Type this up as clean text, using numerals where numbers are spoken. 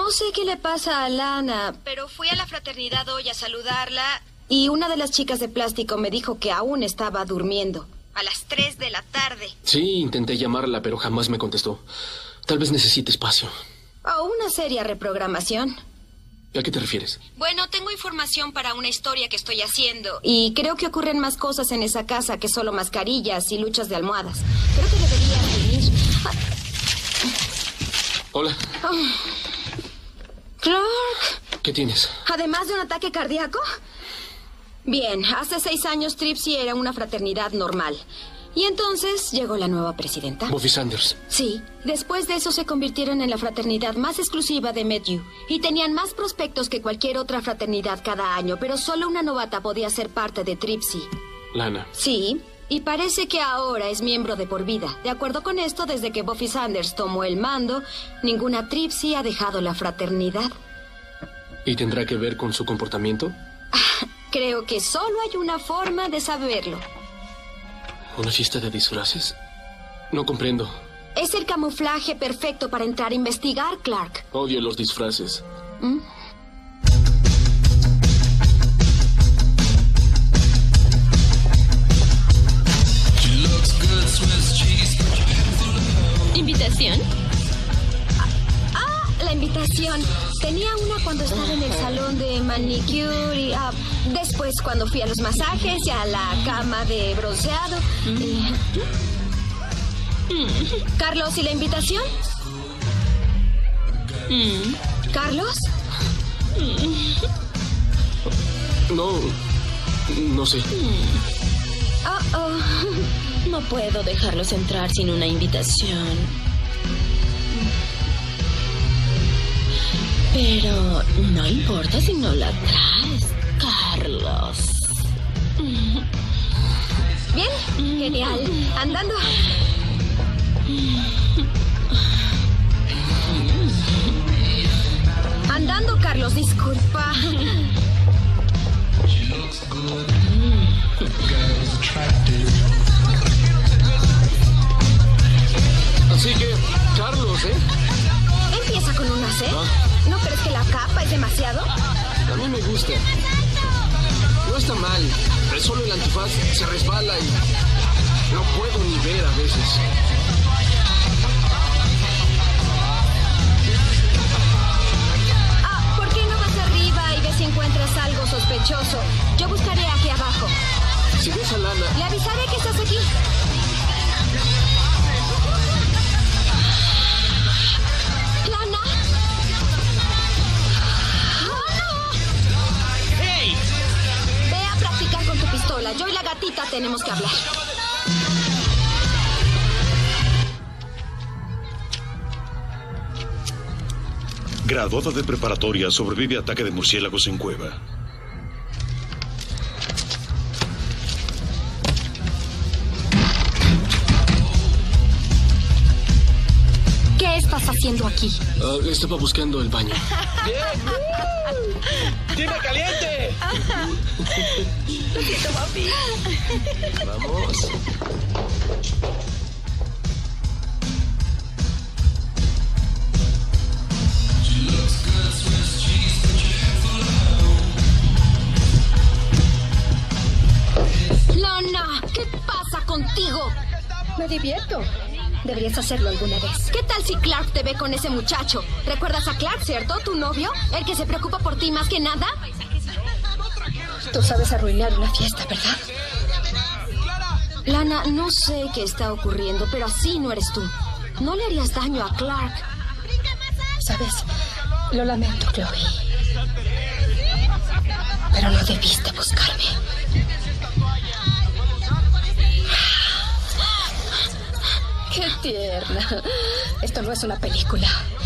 No sé qué le pasa a Lana, pero fui a la fraternidad hoy a saludarla y una de las chicas de plástico me dijo que aún estaba durmiendo. A las 3 de la tarde. Sí, intenté llamarla, pero jamás me contestó. Tal vez necesite espacio. O una seria reprogramación. ¿A qué te refieres? Bueno, tengo información para una historia que estoy haciendo. Y creo que ocurren más cosas en esa casa que solo mascarillas y luchas de almohadas. Creo que debería venir. Hola. Clark. ¿Qué tienes? ¿Además de un ataque cardíaco? Bien, hace 6 años Tripsy era una fraternidad normal. Y entonces llegó la nueva presidenta. Buffy Sanders. Sí. Después de eso se convirtieron en la fraternidad más exclusiva de Metew. Y tenían más prospectos que cualquier otra fraternidad cada año, pero solo una novata podía ser parte de Tripsy. Lana. Sí. Y parece que ahora es miembro de por vida. De acuerdo con esto, desde que Buffy Sanders tomó el mando, ninguna Tripsy ha dejado la fraternidad. ¿Y tendrá que ver con su comportamiento? Creo que solo hay una forma de saberlo. ¿Una fiesta de disfraces? No comprendo. Es el camuflaje perfecto para entrar a investigar, Clark. Odio los disfraces. ¿Mm? ¿Invitación? La invitación. Tenía una cuando estaba en el salón de manicure y después cuando fui a los masajes y a la cama de bronceado. Carlos, ¿y la invitación? ¿Carlos? No sé. No puedo dejarlos entrar sin una invitación. Pero no importa si no la traes, Carlos. Bien, genial. Andando. Andando, Carlos, disculpa. Así que, Carlos, Empieza con una C. ¿No crees que la capa es demasiado? A mí me gusta. No está mal. Solo el antifaz se resbala y no puedo ni ver a veces. ¿Por qué no vas arriba y ves si encuentras algo sospechoso? Yo buscaré aquí abajo. Si ves a Lana... Le avisaré que estás aquí. ¿Lana? ¡Hey! Ve a practicar con tu pistola. Yo y la gatita tenemos que hablar. Graduada de preparatoria sobrevive a ataque de murciélagos en cueva. ¿Qué estás haciendo aquí? Estaba buscando el baño. ¡Dime caliente! Lo siento, papi. Vamos. Lana, ¿qué pasa contigo? Me divierto. Deberías hacerlo alguna vez. ¿Qué tal si Clark te ve con ese muchacho? ¿Recuerdas a Clark, cierto? ¿Tu novio? ¿El que se preocupa por ti más que nada? Tú sabes arruinar una fiesta, ¿verdad? Lana, no sé qué está ocurriendo, pero así no eres tú. No le harías daño a Clark. ¿Sabes? Lo lamento, Chloe. Pero no debiste buscarme. ¡Qué tierna! Esto no es una película.